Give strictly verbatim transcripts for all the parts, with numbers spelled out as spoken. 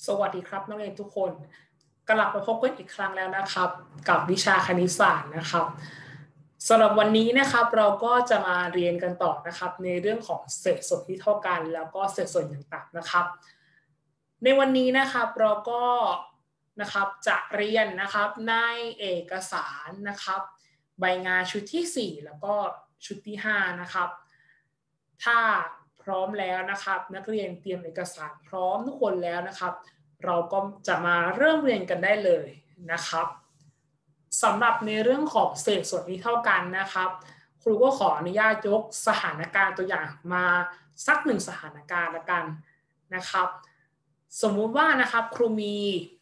สวัสดีครับนักเรียนทุกคนกลับมาพบกันอีกครั้งแล้วนะครับกับวิชาคณิตศาสตร์นะครับสำหรับวันนี้นะครับเราก็จะมาเรียนกันต่อนะครับในเรื่องของเศษส่วนที่เท่ากันแล้วก็เศษส่วนอย่างต่างนะครับในวันนี้นะครับเราก็นะครับจะเรียนนะครับในเอกสารนะครับใบงานชุดที่สี่แล้วก็ชุดที่ห้านะครับถ้าพร้อมแล้วนะครับนักเรียนเตรียมเอกสารพร้อมทุกคนแล้วนะครับเราก็จะมาเริ่มเรียนกันได้เลยนะครับสำหรับในเรื่องของเศษส่วนที่เท่ากันนะครับครูก็ขออนุญาตยกสถานการณ์ตัวอย่างมาสักหนึ่งสถานการณ์ละกันนะครับสมมุติว่านะครับครูมี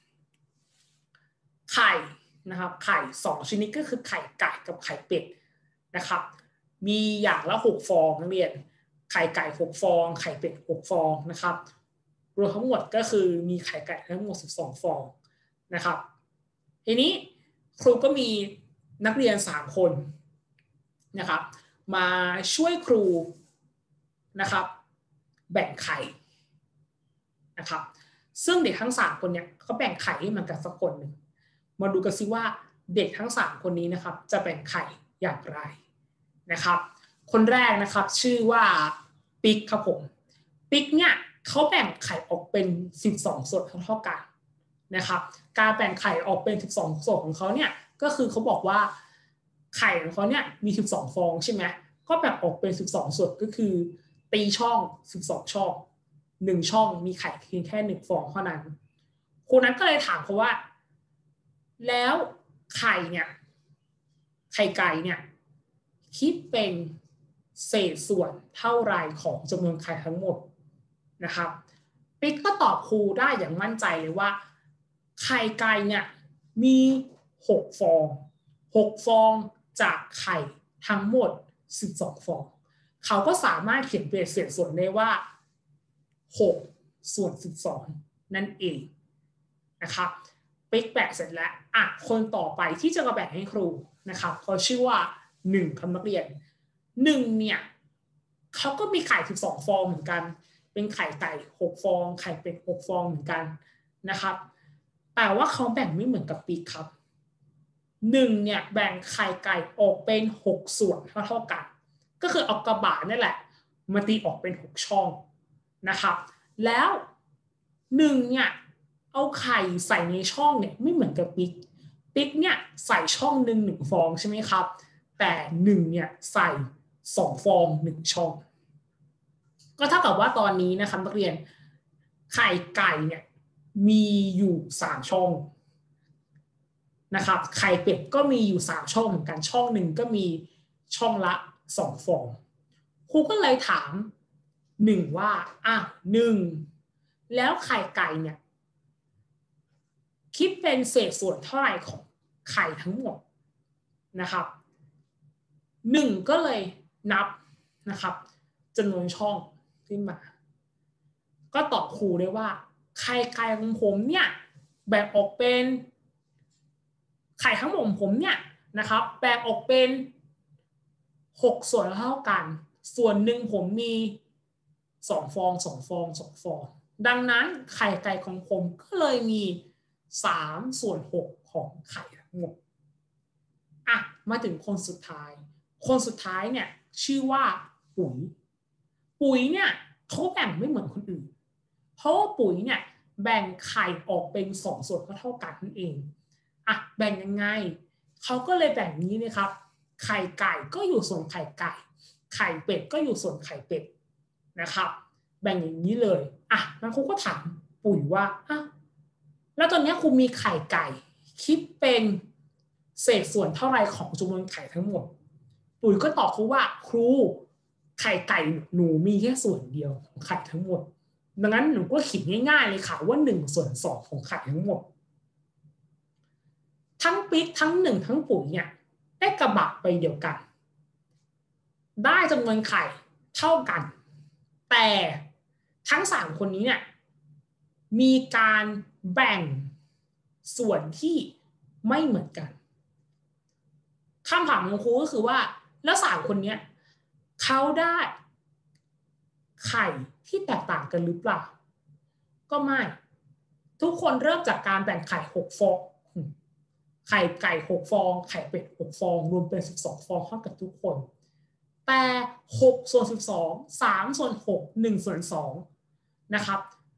ไข่นะครับไข่สองชนิดก็คือไข่ไก่กับไข่เป็ดนะครับมีอย่างละหกฟองนักเรียนไข่ไก่หกฟองไข่เป็ดหกฟองนะครับรวมทั้งหมดก็คือมีไข่ไก่ทั้งหมดสิบสองฟองนะครับทีนี้ครูก็มีนักเรียนสามคนนะครับมาช่วยครูนะครับแบ่งไข่นะครับซึ่งเด็กทั้งสามคนเนี่ยเขาแบ่งไข่ให้มันกันสักคนหนึ่งมาดูกันซิว่าเด็กทั้งสามคนนี้นะครับจะแบ่งไข่อย่างไรนะครับคนแรกนะครับชื่อว่าปิ๊กครับผมปิ๊กเนี่ยเขาแบ่งไข่ออกเป็นสิบสองส่วนเท่ากันนะครับการแบ่งไข่ออกเป็นสิบสองส่วนของเขาเนี่ยก็คือเขาบอกว่าไข่ของเขาเนี่ยมีสิบสองฟองใช่ไหมก็แบ่งออกเป็นสิบสองส่วนก็คือตีช่องสิบสองช่องหนึ่งช่องมีไข่เพียงแค่หนึ่งฟองเท่านั้นครูนั้นก็เลยถามเขาว่าแล้วไข่เนี่ยไข่ไก่เนี่ยคิดเป็นเศษส่วนเท่าไรของจำนวนไข่ทั้งหมดนะครับปิ๊กก็ตอบครูได้อย่างมั่นใจเลยว่าไข่ไก่เนี่ยมีหกฟองหกฟองจากไข่ทั้งหมดสิบสองฟองเขาก็สามารถเขียนเป็นเศษส่วนได้ว่าหกส่วนสิบสองนั่นเองนะครับปิ๊กแบ่งเสร็จแล้วอ่ะคนต่อไปที่จะมาแบ่งให้ครูนะครับเขาชื่อว่าหนึ่งคำนักเรียนหนึ่งเนี่ยเขาก็มีไข่สิบสองฟองเหมือนกันเป็นไข่ไก่หกฟองไข่เป็ดหกฟองเหมือนกันนะครับแต่ว่าเขาแบ่งไม่เหมือนกับปิ๊กครับหนึ่งเนี่ยแบ่งไข่ไก่ออกเป็นหกส่วนเท่าๆกันก็คือเอากระบะนี่แหละมาตีออกเป็นหกช่องนะครับแล้วหนึ่งเนี่ยเอาไข่ใส่ในช่องเนี่ยไม่เหมือนกับปิ๊กปิ๊กเนี่ยใส่ช่องหนึ่งหนึ่งฟองใช่ไหมครับแต่หนึ่งเนี่ยใส่สองฟองหนึ่งช่องก็เท่ากับว่าตอนนี้นะครับนักเรียนไข่ไก่เนี่ยมีอยู่สามช่องนะครับไข่เป็ดก็มีอยู่สามช่องเหมือนกันช่องหนึ่งก็มีช่องละสองฟองครูก็เลยถามหนึ่งว่าอ่ะหนึ่งแล้วไข่ไก่เนี่ยคิดเป็นเศษส่วนเท่าไหร่ของไข่ทั้งหมดนะครับหนึ่งก็เลยนับนะครับจำนวนช่องขึ้นมาก็ตอบครูได้ว่าไข่ไก่ของผมเนี่ยแบ่งออกเป็นไข่ทั้งหมดของผมเนี่ยนะครับแบ่งออกเป็นหกส่วนเท่ากันส่วนหนึ่งผมมีสองฟองสองฟองสองฟองดังนั้นไข่ไก่ของผมก็เลยมีสามส่วนหกของไข่ทั้งหมดอ่ะมาถึงคนสุดท้ายคนสุดท้ายเนี่ยชื่อว่าปุ๋ยปุ๋ยเนี่ยเขาแบ่งไม่เหมือนคนอื่นเพราะว่าปุ๋ยเนี่ยแบ่งไข่ออกเป็นสองส่วนเท่ากันนั่นเองอ่ะแบ่งยังไงเขาก็เลยแบ่งนี้นะครับไข่ไก่ก็อยู่ส่วนไข่ไก่ไข่เป็ดก็อยู่ส่วนไข่เป็ดนะครับแบ่งอย่างนี้เลยอ่ะงั้นครูก็ถามปุ๋ยว่าอ่ะแล้วตอนนี้ครูมีไข่ไก่คิดเป็นเศษส่วนเท่าไรของจำนวนไข่ทั้งหมดปุ๋ยก็ตอบครูว่าครูไข่ไก่หนูมีแค่ส่วนเดียวของไข่ทั้งหมดดังนั้นหนูก็ขีดง่ายๆเลยค่ะว่าหนึ่งส่วนสองของไข่ทั้งหมดทั้งปิ๊กทั้งหนึ่งทั้งปุ๋ยเนี่ยได้กระบะไปเดียวกันได้จำนวนไข่เท่ากันแต่ทั้งสามคนนี้เนี่ยมีการแบ่งส่วนที่ไม่เหมือนกันคำถามของครูก็คือว่าแล้วสามคนนี้เขาได้ไข่ที่แตกต่างกันหรือเปล่าก็ไม่ทุกคนเริ่มจากการแบ่งไข่หกฟองไข่ไก่หกฟองไข่เป็ดหกฟองรวมเป็นสิบสองฟองเท่ากับทุกคนแต่หกส่วนสิบสอง สามส่วนหก หนึ่งส่วนสองนะครับ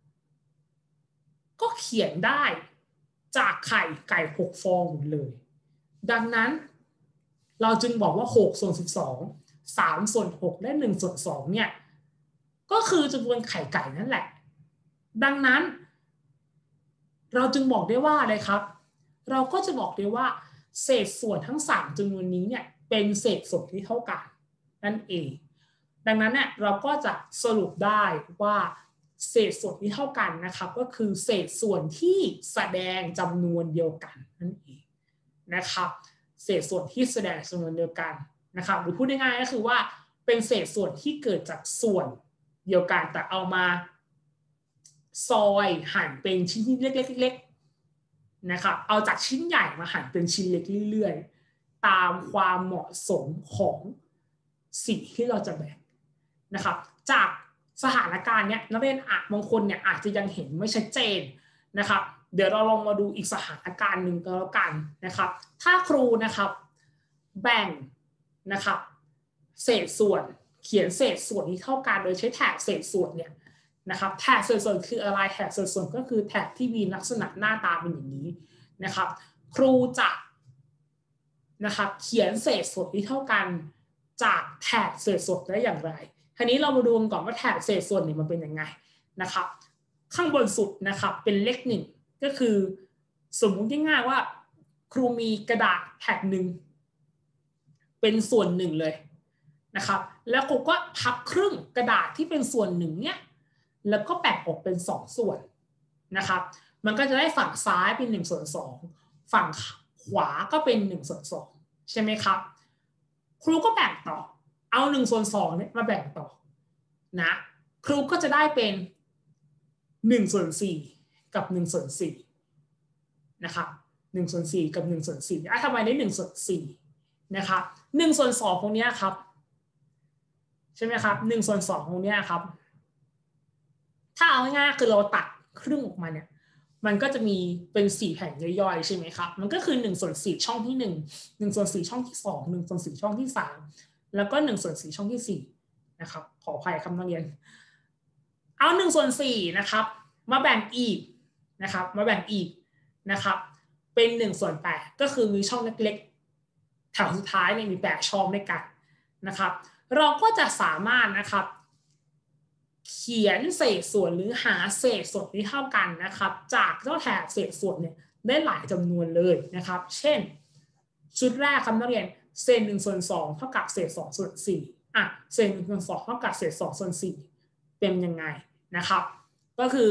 ก็เขียนได้จากไข่ไก่หกฟองหมดเลยดังนั้นเราจึงบอกว่าหกส่วนสิบสอง สามส่วนหกและหนึ่งส่วนสองเนี่ยก็คือจำนวนไข่ไก่นั่นแหละดังนั้นเราจึงบอกได้ว่าอะไรครับเราก็จะบอกได้ว่าเศษส่วนทั้งสามจำนวนนี้เนี่ยเป็นเศษส่วนที่เท่ากันนั่นเองดังนั้นเนี่ยเราก็จะสรุปได้ว่าเศษส่วนที่เท่ากันนะครับก็คือเศษส่วนที่แสดงจำนวนเดียวกันนั่นเองนะครับเศษส่วนที่แสดงจำนวนเดียวกันนะครับหรือพูดง่ายๆก็คือว่าเป็นเศษส่วนที่เกิดจากส่วนเดียวกันแต่เอามาซอยหั่นเป็นชิ้นเล็กๆนะครับเอาจากชิ้นใหญ่มาหั่นเป็นชิ้นเล็กเรื่อยๆตามความเหมาะสมของสิ่งที่เราจะแบ่งนะครับจากสถานการณ์เนี้ยนักเรียนอาจบางคนเนี่ยอาจจะยังเห็นไม่ชัดเจนนะครับเดี๋ยวเราลองมาดูอีกสถานการณ์หนึ่งก็แล้วกันนะครับถ้าครูนะครับแบ่งนะครับเศษส่วนเขียนเศษส่วนที่เท่ากันโดยใช้แถบเศษส่วนเนี่ยนะครับแถบเศษส่วนคืออะไรแถบเศษส่วนก็คือแถบที่มีลักษณะหน้าตาเป็นอย่างนี้นะครับครูจะนะครับเขียนเศษส่วนที่เท่ากันจากแถบเศษส่วนได้อย่างไรทีนี้เรามาดูกันก่อนว่าแถบเศษส่วนเนี่ยมันเป็นยังไงนะครับข้างบนสุดนะครับเป็นเลขหนึ่งก็คือสมมุติง่ายๆว่าครูมีกระดาษแผ่นหนึ่งเป็นส่วนหนึ่งเลยนะครับแล้วครูก็พับครึ่งกระดาษที่เป็นส่วนหนึ่งเนี่ยแล้วก็แบ่งออกเป็นสองส่วนนะครับมันก็จะได้ฝั่งซ้ายเป็นหนึ่งส่วนสองฝั่งขวาก็เป็นหนึ่งส่วนสองใช่ไหมครับครูก็แบ่งต่อเอาหนึ่งส่วนสองเนี่ยมาแบ่งต่อนะครูก็จะได้เป็นหนึ่งส่วนสี่กับหนึ่งส่วนสี่นะครับหนึ่งส่วนสี่กับหนึ่งส่วนสี่อ่ะทำไมได้หนึ่งส่วนสี่นะครับหนึ่งส่วนสองตรงนี้ครับใช่ไหมครับหนึ่งส่วนสองตรงนี้ครับถ้าเอาง่ายๆคือเราตัดครึ่งออกมาเนี่ยมันก็จะมีเป็นสี่แผ่นย่อยๆใช่ไหมครับมันก็คือหนึ่งส่วนสี่ช่องที่หนึ่ง หนึ่งส่วนสี่ช่องที่สอง หนึ่งส่วนสี่ช่องที่สามแล้วก็หนึ่งส่วนสี่ช่องที่สี่นะครับขออภัยคำนักเรียนเอาหนึ่งส่วนสี่นะครับมาแบ่งอีกนะครับมาแบ่งอีกนะครับเป็นหนึ่งส่วนแปดก็คือมีช่องเล็กๆแถวสุดท้ายเนี่ยมีแปดช่องด้วยกันนะครับเราก็จะสามารถนะครับเขียนเศษส่วนหรือหาเศษส่วนที่เท่ากันนะครับจากเจ้าแถบเศษส่วนเนี่ยได้หลายจำนวนเลยนะครับเช่นชุดแรกครับนักเรียนเศษหนึ่งส่วนสองเท่ากับเศษสองส่วนสี่อ่ะเศษหนึ่งส่วนสองเท่ากับเศษสองส่วนสี่เป็นยังไงนะครับก็คือ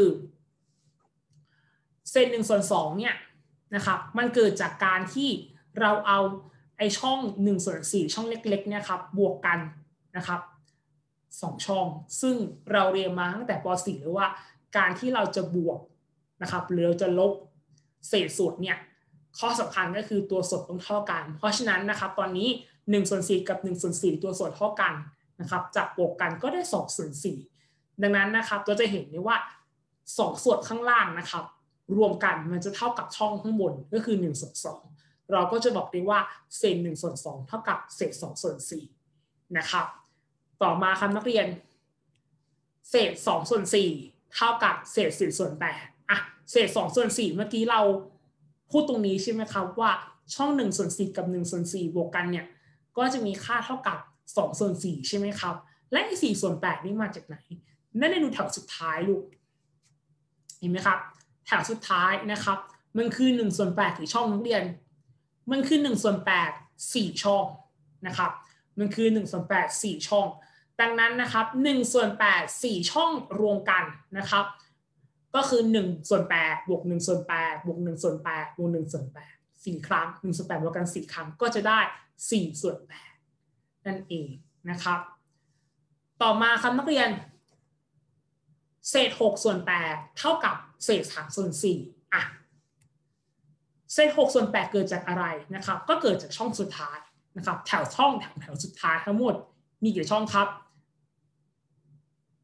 เศษหนึ่งส่วนสองเนี่ยนะครับมันเกิดจากการที่เราเอาไอช่องหนึ่งส่วนสี่ช่องเล็กๆเนี่ยครับบวกกันนะครับสองช่องซึ่งเราเรียนมาตั้งแต่ป .สี่ เลยว่าการที่เราจะบวกนะครับหรือเราจะลบเศษส่วนเนี่ยข้อสำคัญก็คือตัวส่วนต้องเท่ากันเพราะฉะนั้นนะครับตอนนี้หนึ่งส่วนสี่กับหนึ่งส่วนสี่ตัวส่วนเท่ากันนะครับจับบวกกันก็ได้สองส่วนสี่ดังนั้นนะครับเราจะเห็นได้ว่าสองส่วนข้างล่างนะครับรวมกันมันจะเท่ากับช่องข้างบนก็คือหนึ่งส่วนสองเราก็จะบอกได้ว่าเศษหนึ่งส่วนสองเท่ากับเศษสองส่วนสี่นะครับต่อมาครับนักเรียนเศษสองส่วนสี่เท่ากับเศษสี่ส่วนแปดอ่ะเศษสองส่วนสี่เมื่อกี้เราพูดตรงนี้ใช่ไหมครับว่าช่องหนึ่งส่วนสี่กับหนึ่งส่วนสี่บวกกันเนี่ยก็จะมีค่าเท่ากับสองส่วนสี่ใช่ไหมครับและไอ้สี่ส่วนแปดนี่มาจากไหนนั่นในดูแถวสุดท้ายลูกเห็นไหมครับแถวสุดท้ายนะครับมันคือหนึ่งส่วนแปดกี่ช่องนักเรียนมันคือหนึ่งส่วนแปด สี่ช่องนะครับมันคือหนึ่งส่วนแปด สี่ช่องดังนั้นนะครับหนึ่งส่วนแปด สี่ช่องรวมกันนะครับก็คือหนึ่งส่วนแปดบวกหนึ่งส่วนแปดบวกหนึ่งส่วนแปดบวกหนึ่งส่วนแปด สี่ครั้งหนึ่งส่วนแปดบวกกันสี่ครั้งก็จะได้สี่ส่วนแปดนั่นเองนะครับต่อมาครับนักเรียนเศษหกส่วนแปดเท่ากับเศษสามส่วนสี่อ่ะเศษหกส่วนแปดเกิดจากอะไรนะครับก็เกิดจากช่องสุดท้ายนะครับแถวช่องแถวแถวสุดท้ายทั้งหมดมีกี่ช่องครับ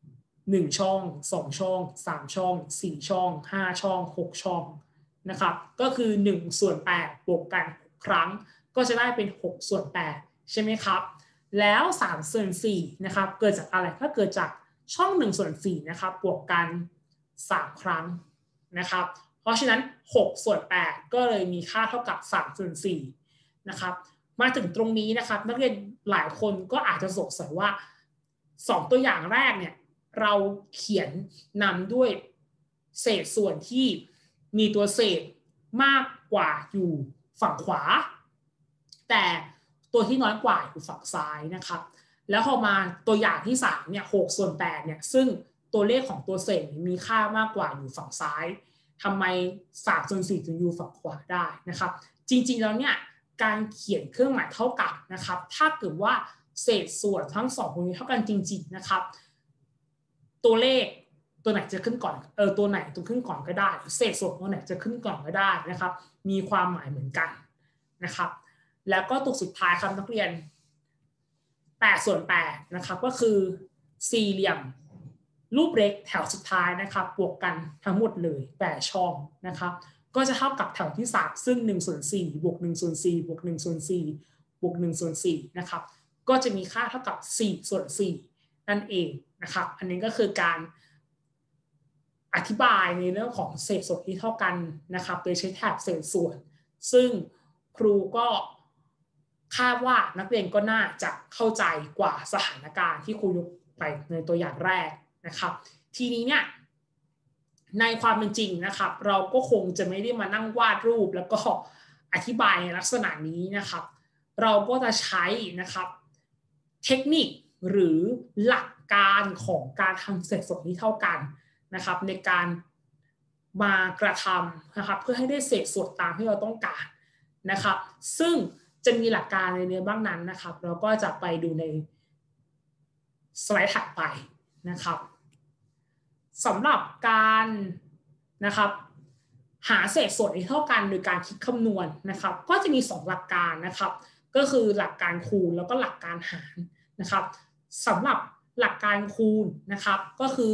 หนึ่งช่องสองช่องสามช่องสี่ช่องห้าช่องหกช่องนะครับก็คือหนึ่งส่วนแปดบวกกันครั้งก็จะได้เป็นหกส่วนแปดใช่ไหมครับแล้วสามส่วนสี่นะครับเกิดจากอะไรก็เกิดจากช่องหนึ่งส่วนสี่นะครับบวกกันสามครั้งนะครับเพราะฉะนั้นหกส่วนแปดก็เลยมีค่าเท่ากับสามส่วนสี่นะครับมาถึงตรงนี้นะครับนักเรียนหลายคนก็อาจจะสงสัยว่าสองตัวอย่างแรกเนี่ยเราเขียนนำด้วยเศษส่วนที่มีตัวเศษมากกว่าอยู่ฝั่งขวาแต่ตัวที่น้อยกว่าอยู่ฝั่งซ้ายนะครับแล้วพอมาตัวอย่างที่สามเนี่ยหกส่วนแปดเนี่ยซึ่งตัวเลขของตัวเศษมีค่ามากกว่าอยู่ฝั่งซ้ายทำไมสามส่วนสี่ถึงอยู่ฝั่งขวาได้นะครับจริงๆแล้วเนี่ยการเขียนเครื่องหมายเท่ากับนะครับถ้าเกิดว่าเศษส่วนทั้งสองตัวนี้เท่ากันจริงๆนะครับตัวเลขตัวไหนจะขึ้นก่อนเออตัวไหนตัวขึ้นก่อนก็ได้เศษส่วนตัวไหนจะขึ้นก่อนก็ได้นะครับมีความหมายเหมือนกันนะครับแล้วก็ตัวสุดท้ายครับนักเรียนแปดส่วนแปดนะครับก็คือสี่เหลี่ยมรูปเล็กแถวสุดท้ายนะครับบวกกันทั้งหมดเลยแปดช่องนะครับก็จะเท่ากับแถวที่สามซึ่งหนึ่งส่วนสี่บวกหนึ่งส่วนสี่บวกหนึ่งส่วนสี่บวกหนึ่งส่วนสี่นะครับก็จะมีค่าเท่ากับสี่ส่วนสี่นั่นเองนะครับอันนี้ก็คือการอธิบายในเรื่องของเศษส่วนที่เท่ากันนะครับโดยใช้แถบเศษส่วนซึ่งครูก็คาดว่านักเรียนก็น่าจะเข้าใจกว่าสถานการณ์ที่ครูยกไปในตัวอย่างแรกนะครับทีนี้เนี่ยในความเป็นจริงนะครับเราก็คงจะไม่ได้มานั่งวาดรูปแล้วก็อธิบายในลักษณะนี้นะครับเราก็จะใช้นะครับเทคนิคหรือหลักการของการทำเศษส่วนที่เท่ากันนะครับในการมากระทำนะครับเพื่อให้ได้เศษส่วนตามที่เราต้องการนะครับซึ่งจะมีหลักการในเนื้อบ้างนั้นนะครับเราก็จะไปดูในสไลด์ถัดไปนะครับสำหรับการนะครับหาเศษส่วนที่เท่ากันโดยการคิดคำนวณนะครับก็จะมีสองหลักการนะครับก็คือหลักการคูณแล้วก็หลักการหารนะครับสำหรับหลักการคูณนะครับก็คือ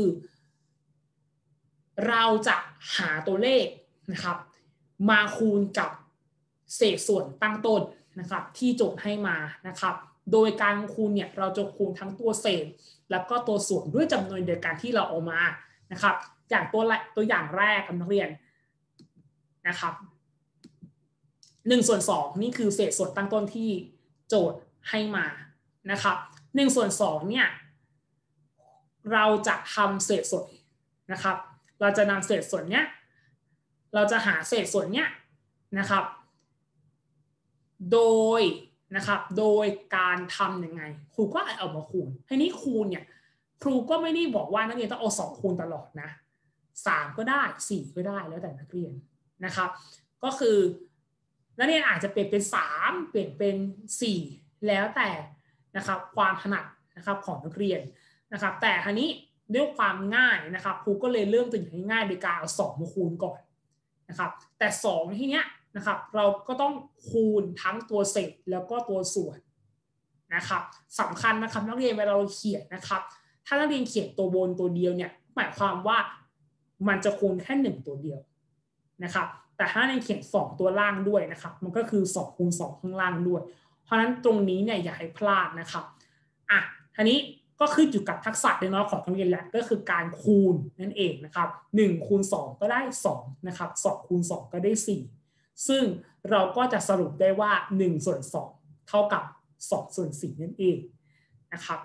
เราจะหาตัวเลขนะครับมาคูณกับเศษส่วนตั้งต้นนะครับที่โจทย์ให้มานะครับโดยการคูณเนี่ยเราจะคูณทั้งตัวเศษแล้วก็ตัวส่วนด้วยจำนวนเดียวกันที่เราเอามานะครับอย่างตัวตัวอย่างแรกนักเรียนนะครับหนึ่งส่วนสองนี่คือเศษส่วนตั้งต้นที่โจทย์ให้มานะครับหนึ่งส่วนสองเนี่ยเราจะทำเศษส่วนนะครับเราจะนำเศษส่วนเนี้ยเราจะหาเศษส่วนเนี้ยนะครับโดยนะครับโดยการทำยังไงครูก็เอามาคูณทีนี้คูณเนี่ยครูก็ไม่ได้บอกว่านักเรียนต้องเอาสองคูณตลอดนะสามก็ได้สี่ก็ได้แล้วแต่นักเรียนนะครับก็คือนักเรียนอาจจะเปลี่ยนเป็นสามเปลี่ยนเป็นสี่แล้วแต่นะครับความถนัดนะครับของนักเรียนนะครับแต่ทีนี้ด้วยความง่ายนะครับครูก็เลยเริ่มตัวอย่างง่ายๆโดยการเอาสองมาคูณก่อนนะครับแต่สองที่เนี้ยนะครับเราก็ต้องคูณทั้งตัวเศษแล้วก็ตัวส่วนนะครับสำคัญนะครับนักเรียนเวลาเราเขียนนะครับถ้านักเรียนเขียนตัวบนตัวเดียวเนี่ยหมายความว่ามันจะคูณแค่หนึ่งตัวเดียวนะครับแต่ถ้าในเขียนสองตัวล่างด้วยนะครับมันก็คือสองคูณสองข้างล่างด้วยเพราะฉะนั้นตรงนี้เนี่ยอย่าให้พลาดนะครับอ่ะทีนี้ก็ขึ้นอยู่กับทักษะเล็กน้อยของนักเรียนแหละก็คือการคูณนั่นเองนะครับหนึ่งคูณสองก็ได้สองนะครับสองคูณสองก็ได้สี่ซึ่งเราก็จะสรุปได้ว่าหนึ่งส่วนสองเท่ากับสองส่วนสี่นั่นเองนะครับ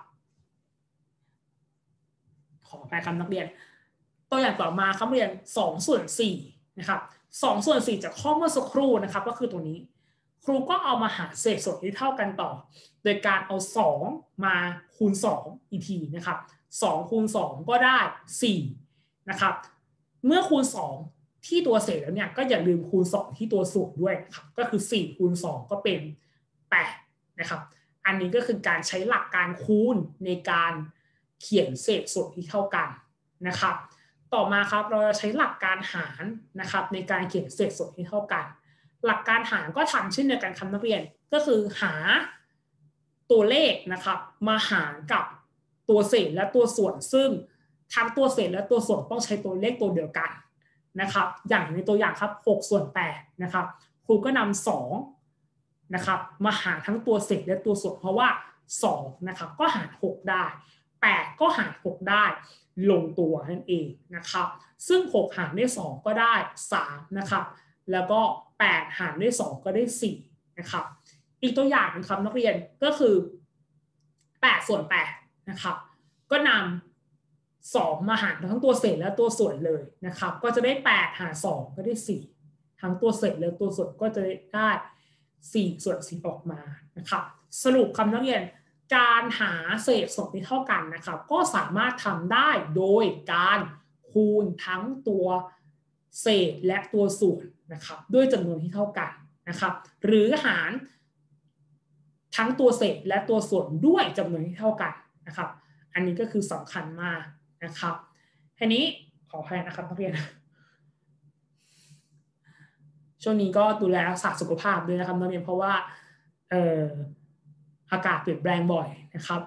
ขอไปคำนักเรียนตัวอย่างต่อมาครับเรียนสองส่วนสี่นะครับสองส่วนสี่จากข้อเมื่อสักครู่นะครับก็คือตัวนี้ครูก็เอามาหาเศษส่วนที่เท่ากันต่อโดยการเอาสองมาคูณสองอีกทีนะครับสองคูณสองก็ได้สี่นะครับเมื่อคูณสองที่ตัวเศษแล้วเนี่ยก็อย่าลืมคูณสองที่ตัวส่วนด้วยนะครับก็คือสี่คูณสองก็เป็นแปดนะครับอันนี้ก็คือการใช้หลักการคูณในการเขียนเศษส่วนที่เท่ากันนะครับต่อมาครับเราจะใช้หลักการหารนะครับในการเขียนเศษส่วนที่เท่ากันหลักการหารก็ทำเช่นเดียวกันครับนักเรียนก็คือหาตัวเลขนะครับมาหารกับตัวเศษและตัวส่วนซึ่งทั้งตัวเศษและตัวส่วนต้องใช้ตัวเลขตัวเดียวกันนะครับอย่างในตัวอย่างครับหกส่วนแปดนะครับครูก็นำสองนะครับมาหารทั้งตัวเศษและตัวส่วนเพราะว่าสองนะครับก็หารหกได้แปดก็หารหกได้ลงตัวนั่นเองนะครับซึ่งหกหารด้วยสองก็ได้สามนะครับแล้วก็แปดหารด้วยสองก็ได้สี่นะครับอีกตัวอย่างนึงครับนักเรียนก็คือแปดส่วนแปดนะครับก็นำสองมาหารทั้งตัวเศษและตัวส่วนเลยนะครับก็จะได้แปดหารสองก็ได้สี่ทั้งตัวเศษและตัวส่วนก็จะได้สี่ส่วนสี่ออกมานะครับสรุปคำนักเรียนการหาเศษส่วนที่เท่ากันนะครับก็สามารถทำได้โดยการคูณทั้งตัวเศษและตัวส่วนนะครับด้วยจำนวนที่เท่ากันนะครับหรือหารทั้งตัวเศษและตัวส่วนด้วยจำนวนที่เท่ากันนะครับอันนี้ก็คือสำคัญมากนะครับทีนี้ขออภัยนะครับนักเรียนช่วงนี้ก็ดูแลรักษาสุขภาพด้วยนะครับนักเรียนเพราะว่าเอ่ออากาศเปลี่ยนแปลงบ่อยนะครับ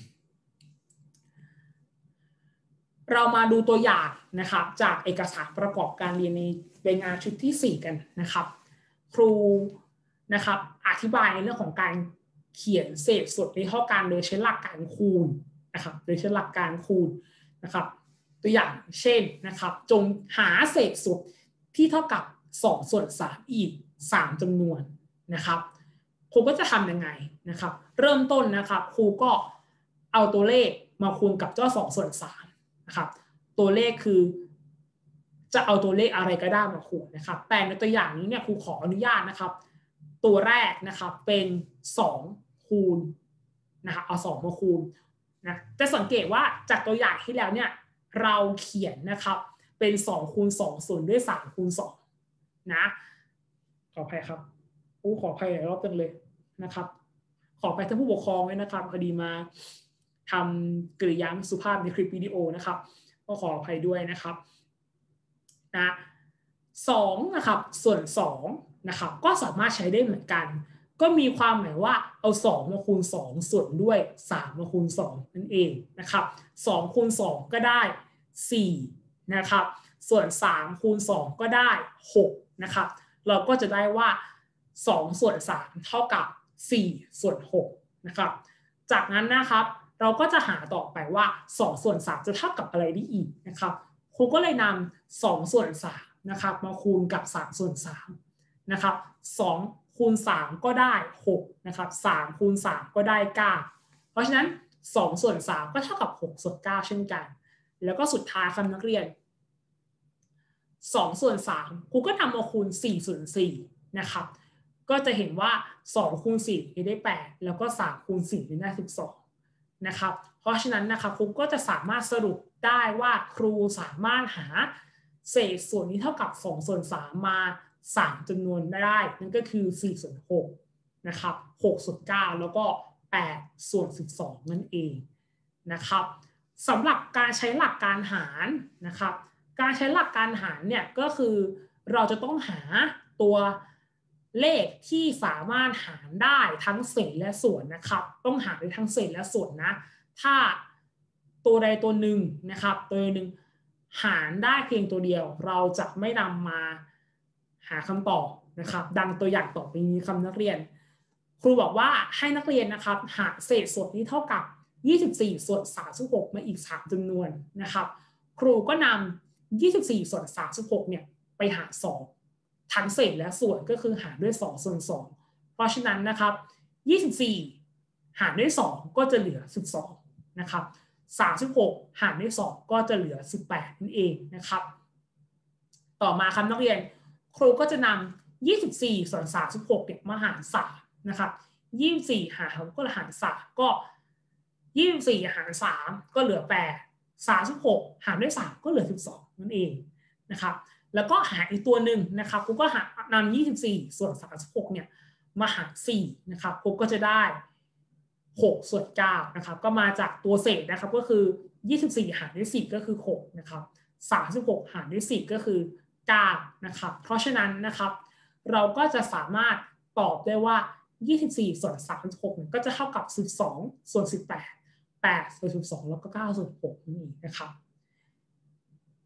เรามาดูตัวอย่างนะครับจากเอกสารประกอบการเรียนในใบงานชุดที่สี่กันนะครับครูนะครับอธิบายในเรื่องของการเขียนเศษส่วนที่เท่ากันโดยใช้หลักการคูณนะครับโดยใช้หลักการคูณนะครับตัวอย่างเช่นนะครับจงหาเศษส่วนที่เท่ากับสองส่วนสามอีกสามจำนวนนะครับครูก็จะทำยังไงนะครับเริ่มต้นนะครับครูก็เอาตัวเลขมาคูณกับเจ้าสองส่วนสามนะครับตัวเลขคือจะเอาตัวเลขอะไรก็ได้มาคูณนะครับแต่ในตัวอย่างนี้เนี่ยครูขออนุญาตนะครับตัวแรกนะครับเป็นสองคูณนะครับเอาสองมาคูณนะจะสังเกตว่าจากตัวอย่างที่แล้วเนี่ยเราเขียนนะครับเป็นสองคูณสองส่วนด้วยสามคูณสองนะขออภัยครับผู้ขออภัยหลายรอบจังเลยนะครับขออภัยท่านผู้ปกครองด้วยนะครับพอดีมาทำกริยาสุภาพในคลิปวิดีโอนะครับก็ขออภัยด้วยนะครับนะสองนะครับส่วนสองนะครับก็สามารถใช้ได้เหมือนกันก็มีความหมายว่าเอาสองมาคูณสองส่วนด้วยสามมาคูณสองนั่นเองนะครับสองคูณสองก็ได้สี่นะครับส่วนสามคูณสองก็ได้หกนะครับเราก็จะได้ว่าสองส่วนสามเท่ากับสี่ส่วนหกนะครับจากนั้นนะครับเราก็จะหาต่อไปว่าสองส่วนสามจะเท่ากับอะไรได้อีกนะครับครูก็เลยนำสองส่วนสามนะครับมาคูณกับสามส่วนสามนะครับสองคูณสามก็ได้หกนะครับสามคูณสามก็ได้เก้าเพราะฉะนั้นสองส่วนสามก็เท่ากับหกส่วนเก้าเช่นกันแล้วก็สุดท้ายครับนักเรียนสองส่วนสามครูก็นำมาคูณสี่ส่วนสี่นะครับก็จะเห็นว่าสองคูณสี่ได้แปดแล้วก็สามคูณสี่ได้สิบสองนะครับเพราะฉะนั้นนะครับครูก็จะสามารถสรุปได้ว่าครูสามารถหาเศษส่วนที่เท่ากับสองส่วนสามมาสามจำนวนได้นั่นก็คือสี่ส่วนหกนะครับหกส่วนเก้าแล้วก็แปดส่วนสิบสองนั่นเองนะครับสำหรับการใช้หลักการหารนะครับการใช้หลักการหารเนี่ยก็คือเราจะต้องหาตัวเลขที่สามารถหารได้ทั้งเศษและส่วนนะครับต้องหารได้ทั้งเศษและส่วนนะถ้าตัวใดตัวหนึ่งนะครับตัวหนึ่งหารได้เพียงตัวเดียวเราจะไม่นำมาหาคำตอบนะครับดังตัวอย่างต่อไปนี้คำนักเรียนครูบอกว่าให้นักเรียนนะครับหาเศษส่วนที่เท่ากับยี่สิบสี่ส่วนสามสิบหกมาอีกสามจำนวนนะครับครูก็นำยี่สิบสี่ส่วนสามสิบหกเนี่ยไปหารสองทั้งเศษและส่วนก็คือหารด้วยสองส่วนสองเพราะฉะนั้นนะครับยี่สิบสี่หารด้วยสองก็จะเหลือสิบสองนะครับสามสิบหกหารด้วยสองก็จะเหลือสิบแปดนั่นเองนะครับต่อมาครับนักเรียนครูก็จะนำยี่สิบสี่ส่วนสามสิบหกเนี่ยมาหารสามนะครับยี่สิบสี่หารก็หารสามก็ยี่สิบสี่หารสามก็เหลือแปดสามสิบหกหารด้วยสามก็เหลือสิบสองนั่นเองนะครับแล้วก็หาอีกตัวหนึ่งนะครับครูก็หานำยี่สิบสี่ส่วนสามสิบหกเนี่ยมาหารสี่นะครับครูก็จะได้หกส่วนเก้านะครับก็มาจากตัวเศษนะครับก็คือยี่สิบสี่หารด้วยสี่ก็คือหกนะครับสามสิบหกหารด้วยสี่ก็คือเก้านะครับเพราะฉะนั้นนะครับเราก็จะสามารถตอบได้ว่ายี่สิบสี่ส่วนสามสิบหกก็จะเท่ากับสิบสองส่วนสิบแปด แปดส่วนสิบสองแล้วก็เก้าส่วนหกนี่นะครับ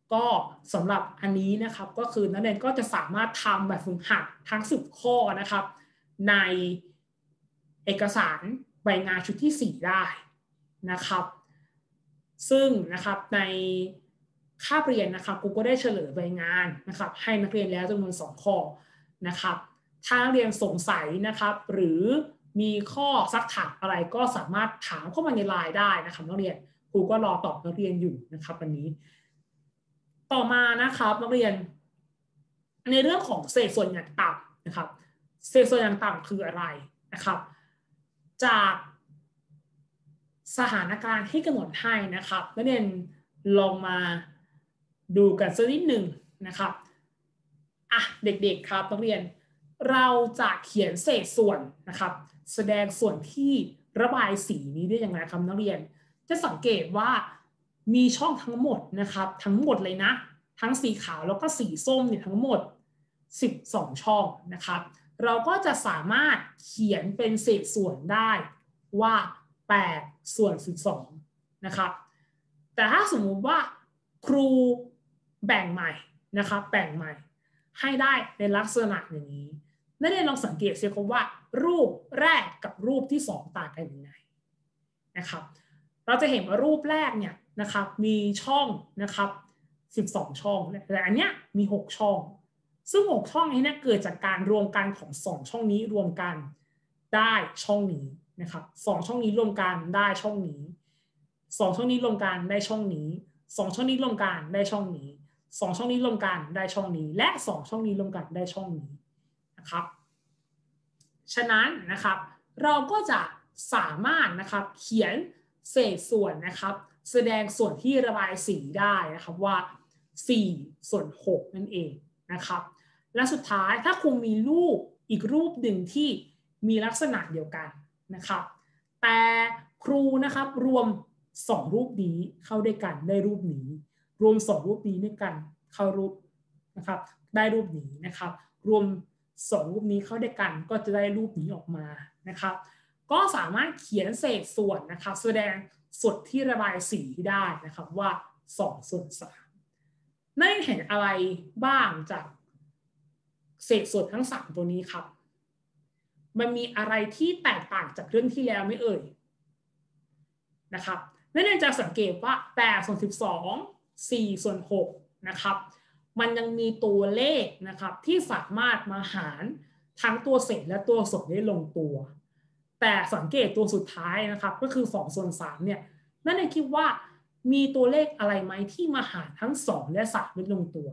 ก็สำหรับอันนี้นะครับก็คือนักเรียนก็จะสามารถทำแบบฝึกหัดทั้งสิบข้อนะครับในเอกสารใบงานชุดที่สี่ได้นะครับซึ่งนะครับในคาบเรียนนะครับครูก็ได้เฉลยใบงานนะครับให้นักเรียนแล้วจำนวนสองข้อนะครับถ้านักเรียนสงสัยนะครับหรือมีข้อซักถามอะไรก็สามารถถามเข้ามาในไลน์ได้นะครับนักเรียนครูก็รอตอบนักเรียนอยู่นะครับวันนี้ต่อมานะครับนักเรียนในเรื่องของเศษส่วนอย่างต่ำนะครับเศษส่วนอย่างต่ำคืออะไรนะครับจากสถานการณ์ที่กำหนดให้นะครับนักเรียนลองมาดูกันสักนิดหนึ่งนะครับอ่ะเด็กๆครับนักเรียนเราจะเขียนเศษส่วนนะครับแสดงส่วนที่ระบายสีนี้ได้อย่างไรครับนักเรียนจะสังเกตว่ามีช่องทั้งหมดนะครับทั้งหมดเลยนะทั้งสีขาวแล้วก็สีส้มเนี่ยทั้งหมดสิบสองช่องนะครับเราก็จะสามารถเขียนเป็นเศษส่วนได้ว่าแปดส่วนสิบสองนะครับแต่ถ้าสมมุติว่าครูแบ่งใหม่นะครับแบ่งใหม่ให้ได้ในลักษณะอย่างนี้นักเรียนลองสังเกตสิครับว่ารูปแรกกับรูปที่สองต่างกันยังไงนะครับเราจะเห็นว่ารูปแรกเนี่ยนะครับมีช่องนะครับสิบสองช่องแต่อันเนี้ยมีหกช่องซึ่งหกช่องนี้เนี่ยเกิดจากการรวมกันของสองช่องนี้รวมกันได้ช่องนี้นะครับสองช่องนี้รวมกันได้ช่องนี้สองช่องนี้รวมกันได้ช่องนี้สองช่องนี้รวมกันได้ช่องนี้สองช่องนี้รวมกันได้ช่องนี้และสองช่องนี้รวมกันได้ช่องนี้นะครับฉะนั้นนะครับเราก็จะสามารถนะครับเขียนเศษส่วนนะครับแสดงส่วนที่ระบายสีได้นะครับว่าสี่ส่วนหกนั่นเองนะครับและสุดท้ายถ้าคุณมีรูปอีกรูปหนึ่งที่มีลักษณะเดียวกันนะครับแต่ครูนะครับรวมสองรูปนี้เข้าด้วยกันได้รูปนี้รวมสองรูปนี้ด้วยกันเข้ารูปนะครับได้รูปนี้นะครับรวมสองรูปนี้เข้าด้วยกันก็จะได้รูปนี้ออกมานะครับก็สามารถเขียนเศษส่วนนะครับแสดงส่วนที่ระบายสีได้นะครับว่าสองส่วนสามนั่นเห็นอะไรบ้างจากเศษส่วนทั้งสามตัวนี้ครับมันมีอะไรที่แตกต่างจากเรื่องที่แล้วไม่เอ่ยนะครับนั่นเองจะสังเกตว่าแปดส่วนสิบสอง สี่ส่วนหกนะครับมันยังมีตัวเลขนะครับที่สามารถมาหารทั้งตัวเศษและตัวส่วนได้ลงตัวแต่สังเกตตัวสุดท้ายนะครับก็คือสองส่วนสามเนี่ยนั่นเองคิดว่ามีตัวเลขอะไรไหมที่มาหารทั้งสองและสามได้ลงตัว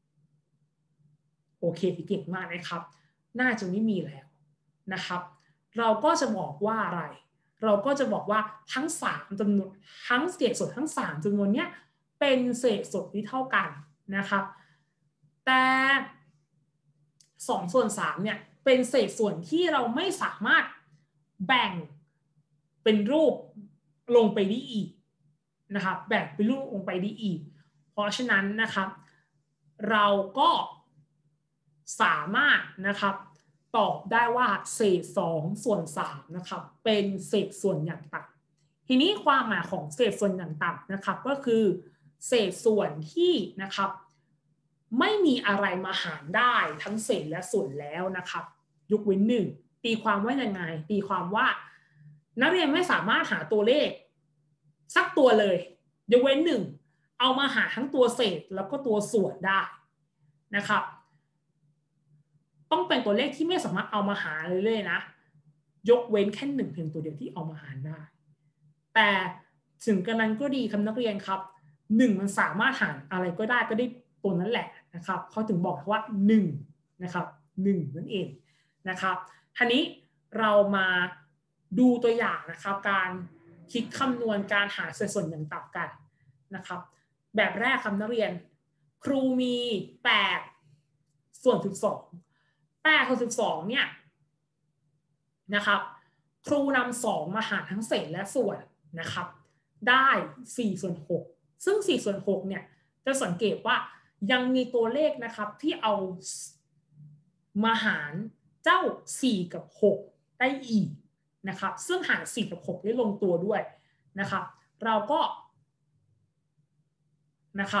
โอเคเก่งมากนะครับน่าจะไม่มีแล้วนะครับเราก็จะบอกว่าอะไรเราก็จะบอกว่าทั้งสามจำนวนทั้งเศษส่วนทั้งสามจำนวนเนี้ยเป็นเศษส่วนที่เท่ากันนะครับแต่สองส่วนสามเนี่ยเป็นเศษส่วนที่เราไม่สามารถแบ่งเป็นรูปลงไปได้อีกนะครับแบ่งเป็นรูปลงไปได้อีกเพราะฉะนั้นนะครับเราก็สามารถนะครับตอบได้ว่าเศษสองส่วนสามนะครับเป็นเศษส่วนอย่างต่ำทีนี้ความหมายของเศษส่วนอย่างต่ำนะครับก็คือเศษส่วนที่นะครับไม่มีอะไรมาหารได้ทั้งเศษและส่วนแล้วนะครับยกเว้นหนึ่งตีความว่ายังไงตีความว่านักเรียนไม่สามารถหาตัวเลขสักตัวเลยยกเว้นหนึ่งเอามาหาทั้งตัวเศษแล้วก็ตัวส่วนได้นะครับต้องเป็นตัวเลขที่ไม่สามารถเอามาหาเลยๆนะยกเว้นแค่หนึ่งเพียงตัวเดียวที่เอามาหารได้แต่ถึงกระนั้นก็ดีครับนักเรียนครับหนึ่งมันสามารถหารอะไรก็ได้ก็ได้ตัวนั้นแหละนะครับเขาถึงบอกว่าหนึ่งนะครับหนึ่งนั่นเองนะครับทีนี้เรามาดูตัวอย่างนะครับการคิดคำนวณการหาเศษส่วนอย่างต่ำกันนะครับแบบแรกครับนักเรียนครูมีแปดส่วนสิบสองแปดส่วนสิบสองเนี่ยนะครับครูนำสองมาหารทั้งเศษและส่วนนะครับได้สี่ส่วนหกซึ่งสี่ส่วนหกเนี่ยจะสังเกตว่ายังมีตัวเลขนะครับที่เอามาหารเจ้าสี่กับหกได้อีกนะครับซึ่งหารสี่กับหกได้ลงตัวด้วยนะครับเราก็นะครับ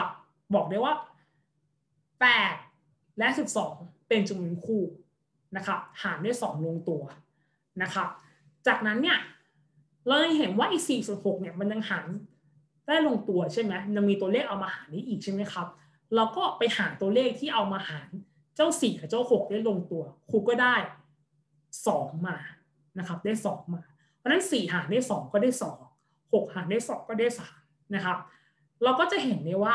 บอกได้ว่าแปดและสิบสองเป็นจำนวนคู่นะครับหารด้วยสองลงตัวนะครับจากนั้นเนี่ยเราจะเห็นว่าไอ้สี่ส่วนหกเนี่ยมันยังหารได้ลงตัวใช่ไหมยังมีตัวเลขเอามาหารนี้อีกใช่ไหมครับเราก็ไปหาตัวเลขที่เอามาหารเจ้าสี่กับเจ้าหกได้ลงตัวครูก็ได้สองมานะครับได้สองมาเพราะนั้นสี่หารได้สองก็ได้สองหกหารได้สองก็ได้สามนะครับเราก็จะเห็นได้ว่า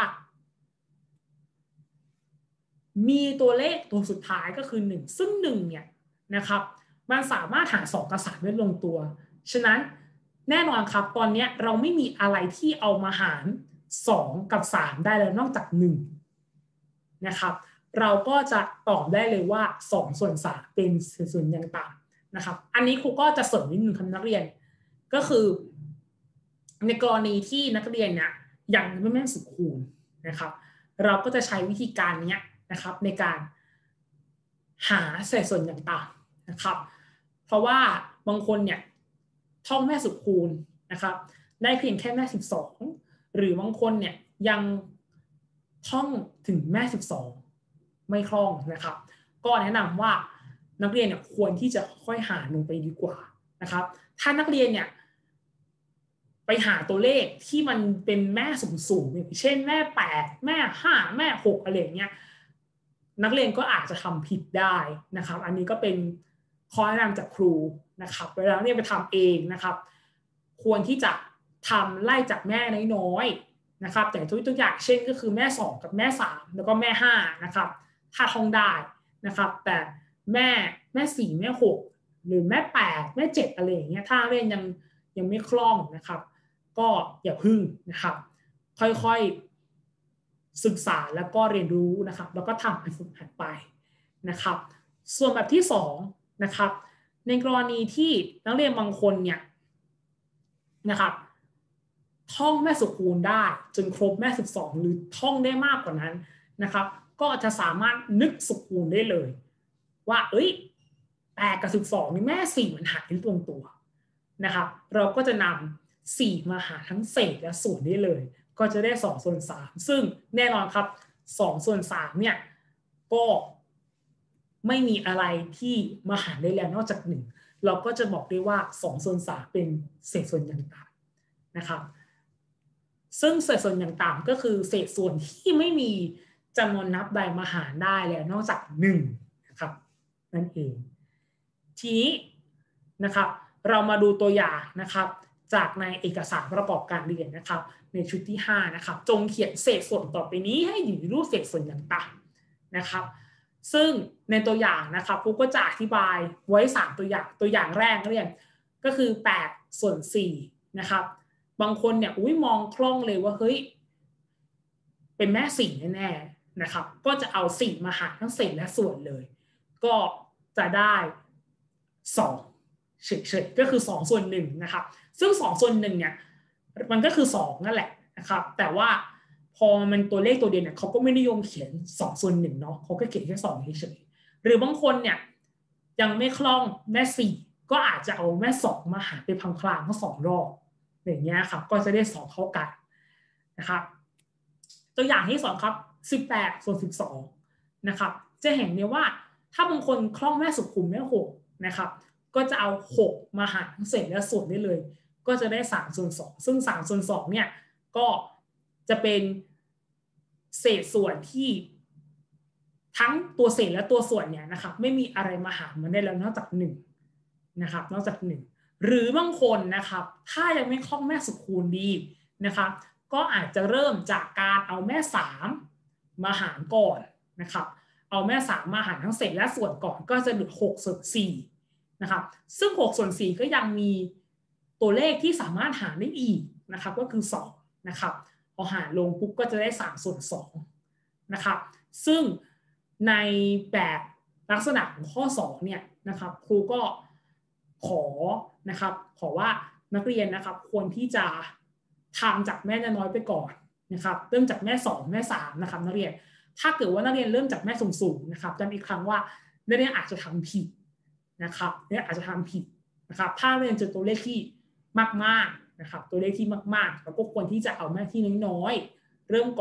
มีตัวเลขตัวสุดท้ายก็คือหนึ่งซึ่งหนึ่งเนี่ยนะครับมันสามารถหาสองกับสามได้ลงตัวฉะนั้นแน่นอนครับตอนนี้เราไม่มีอะไรที่เอามาหารสองกับสามได้แล้วนอกจากหนึ่งนะครับเราก็จะตอบได้เลยว่าสองส่วนสามเป็นส่วนอย่างต่ำนะครับอันนี้ครูก็จะเสริมนิดนึงครับนักเรียนก็คือในกรณีที่นักเรียนเนี่ยยังไม่แม่นสูตรคูณนะครับเราก็จะใช้วิธีการนี้นะครับในการหาเศษส่วนอย่างต่ำนะครับเพราะว่าบางคนเนี่ยท่องแม่สูตรคูณนะครับได้เพียงแค่แม่สิบสองหรือบางคนเนี่ยยังท่องถึงแม่สิบสองไม่คล่องนะครับก็แนะนำว่านักเรียนเนี่ยควรที่จะค่อยหาลงไปดีกว่านะครับถ้านักเรียนเนี่ยไปหาตัวเลขที่มันเป็นแม่สูงๆอย่างเช่นแม่แปดแม่ห้าแม่หกอะไรเงี้ยนักเรียนก็อาจจะทำผิดได้นะครับอันนี้ก็เป็นข้อแนะนำจากครูนะครับเวลาเนี่ยไปทำเองนะครับควรที่จะทำไล่จากแม่น้อยๆนะครับแต่ตัวอย่างเช่นก็คือแม่สองกับแม่สามแล้วก็แม่ห้านะครับถ้าท่องได้นะครับแต่แม่แม่สี่แม่หกหรือแม่แปดแม่เจ็ดอะไรอย่างเงี้ยถ้าเรียนยังยังไม่คล่องนะครับก็อย่าพึ่งนะครับค่อยๆศึกษาแล้วก็เรียนรู้นะครับแล้วก็ทำให้ฝึกหัดไปนะครับส่วนแบบที่สองนะครับในกรณีที่นักเรียนบางคนเนี่ยนะครับท่องแม่สูตรคูณได้จนครบแม่สิบสองหรือท่องได้มากกว่านั้นนะครับก็จะสามารถนึกสูตรคูณได้เลยว่าเอ้ยแปดกับสิบสองนี่แม่สี่มันหารได้ตรงตัวนะครับเราก็จะนำสี่มาหาทั้งเศษและส่วนได้เลยก็จะได้สองส่วนสามซึ่งแน่นอนครับสองส่วนสามเนี่ยก็ไม่มีอะไรที่มาหารได้แล้วนอกจากหนึ่งเราก็จะบอกได้ว่าสองส่วนสามเป็นเศษส่วนอย่างต่ำนะครับซึ่งเศษส่วนอย่างต่ำก็คือเศษส่วนที่ไม่มีจำนวนนับใดมาหารได้แล้วนอกจากหนึ่งนะครับนั่นเองทีนี้นะครับเรามาดูตัวอย่างนะครับจากในเอกสารประกอบการเรียนนะครับในชุดที่ห้านะครับจงเขียนเศษส่วนต่อไปนี้ให้อยู่ในรูปเศษส่วนอย่างต่ำนะครับซึ่งในตัวอย่างนะครับครูก็จะอธิบายไว้สามตัวอย่างตัวอย่างแรกเรียนก็คือแปดส่วนสี่นะครับบางคนเนี่ยอุ้ยมองคล่องเลยว่าเฮ้ยเป็นแม่สี่แน่ๆนะครับก็จะเอาสี่มาหารทั้งเศษและส่วนเลยก็จะได้สองเฉยๆก็คือสองส่วนหนึ่งนะครับซึ่งสองส่วนหนึ่งเนี่ยมันก็คือสองนั่นแหละนะครับแต่ว่าพอมันตัวเลขตัวเดียวเนี่ยเขาก็ไม่นิยมเขียนสองส่วนหนึ่งเนาะเขาก็เขียนแค่สองเฉยๆหรือบางคนเนี่ยยังไม่คล่องแม่สี่ก็อาจจะเอาแม่สองมาหารไปพลางๆทั้งสองรอบอย่างเงี้ยครับก็จะได้สองเท่ากันนะครับตัวอย่างที่สองครับสิบแปดส่วนสิบสองนะครับจะเห็นเนี่ยว่าถ้าบางคนคล่องแม่สุขุมแม่หกนะครับก็จะเอาหกมาหารทั้งเศษและส่วนได้เลยก็จะได้สามส่วนสองซึ่งสามส่วนสองเนี่ยก็จะเป็นเศษส่วนที่ทั้งตัวเศษและตัวส่วนเนี่ยนะครับไม่มีอะไรมาหารมันได้แล้วนอกจากหนึ่งนะครับนอกจากหนึ่งหรือบางคนนะครับถ้ายังไม่คล่องแม่สุคูณดีนะครับก็อาจจะเริ่มจากการเอาแม่สามมาหารก่อนนะครับเอาแม่สามมาหารทั้งเศษและส่วนก่อนก็จะเหลือหกส่วนสี่นะครับซึ่งหกส่วนสี่ก็ยังมีตัวเลขที่สามารถหารได้อีกนะครับก็คือสองนะครับพอหารลงปุ๊บก็จะได้สามส่วนสองนะครับซึ่งในแบบลักษณะของข้อสองเนี่ยนะครับครูก็ขอนะครับขอว่านักเรียนนะครับควรที่จะทำจากแม่น้อยไปก่อนนะครับเริ่มจากแม่สองแม่สามนะครับนักเรียนถ้าเกิดว่านักเรียนเริ่มจากแม่สูงๆนะครับจำอีกครั้งว่านักเรียนอาจจะทำผิดนะครับเนี่ยอาจจะทำผิดนะครับถ้าเรียนเจอตัวเลขที่มากๆนะครับตัวเลขที่มากๆเราก็ควรที่จะเอาแม่ที่น้อยๆเริ่มก่อน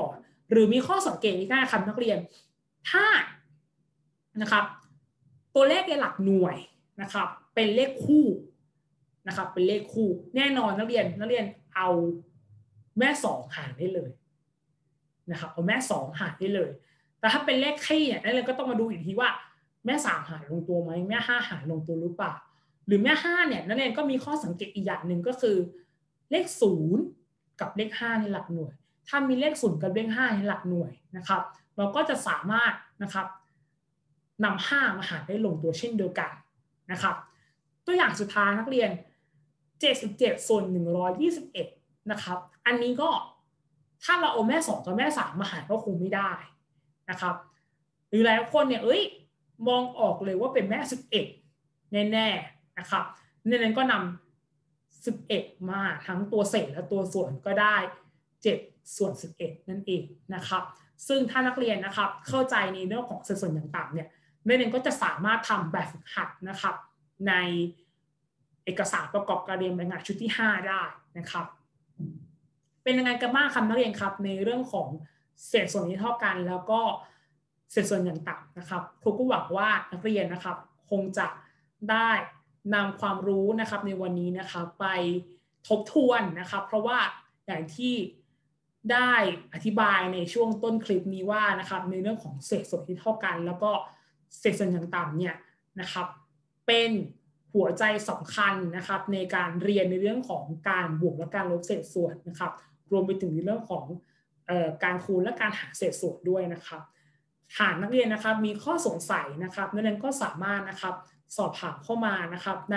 หรือมีข้อสังเกตง่ายๆครับนักเรียนถ้านะครับตัวเลขในหลักหน่วยนะครับเป็นเลขคู่นะครับเป็นเลขคู่แน่นอนนักเรียนนักเรียนเอาแม่สองหารได้เลยนะครับเอาแม่สองหารได้เลยแต่ถ้าเป็นเลขคี่เนี่ยนักเรียนก็ต้องมาดูอีกทีว่าแม่สามหารลงตัวไหมแม่ห้าหารลงตัวหรือเปล่าหรือแม่ห้าเนี่ยนักเรียนก็มีข้อสังเกตอีกอย่างหนึ่งก็คือเลขศูนย์กับเลขห้าในหลักหน่วยถ้ามีเลขศูนย์กับเลขห้าในหลักหน่วยนะครับเราก็จะสามารถนะครับนำห้ามาหารได้ลงตัวเช่นเดียวกันนะครับตัวอย่างสุดท้ายนักเรียนเจ็ดสิบเจ็ดส่วนหนึ่งร้อยยี่สิบเอ็ดนะครับอันนี้ก็ถ้าเราเอาแม่สองกับแม่สามมาหารก็คงไม่ได้นะครับหรือหลายคนเนี่ยเอ้ยมองออกเลยว่าเป็นแม่สิบเอ็ดแน่ๆนะครับในนั้นก็นำสิบเอ็ดมาทั้งตัวเศษและตัวส่วนก็ได้เจ็ดส่วนสิบเอ็ดนั่นเองนะครับซึ่งถ้านักเรียนนะครับเข้าใจในเรื่องของสัดส่วนต่างๆเนี่ยนักเรียนก็จะสามารถทำแบบฝึกหัดนะครับในเอกสารประกอบการเรียนรายงานชุดที่ห้าได้นะครับเป็นยังไงกันบ้างครับนักเรียนครับในเรื่องของเศษส่วนที่เท่ากันแล้วก็เศษส่วนต่างๆนะครับครูก็หวังว่านักเรียนนะครับคงจะได้นำความรู้นะครับในวันนี้นะครับไปทบทวนนะครับเพราะว่าอย่างที่ได้อธิบายในช่วงต้นคลิปนี้ว่านะครับในเรื่องของเศษส่วนที่เท่ากันแล้วก็เศษส่วนต่างๆเนี่ยนะครับเป็นหัวใจสำคัญนะครับในการเรียนในเรื่องของการบวกและการลบเศษส่วนนะครับรวมไปถึงในเรื่องของเอ่อการคูณและการหาเศษส่วนด้วยนะครับหากนักเรียนนะครับมีข้อสงสัยนะครับนักเรียนก็สามารถนะครับสอบถามเข้ามานะครับใน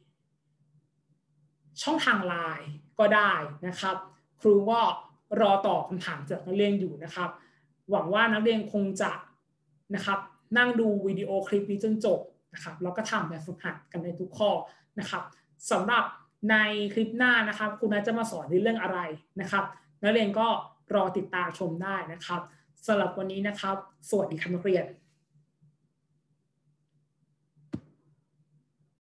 ช่องทางไลน์ก็ได้นะครับครูก็รอตอบคำถามจากนักเรียนอยู่นะครับหวังว่านักเรียนคงจะนะครับนั่งดูวิดีโอคลิปนี้จนจบนะครับแล้วก็ทำแบบฝึกหัดกันในทุกข้อนะครับสำหรับในคลิปหน้านะครับครูนัทจะมาสอนในเรื่องอะไรนะครับนักเรียนก็รอติดตามชมได้นะครับสำหรับวันนี้นะครับสวัสดีครับนักเรียน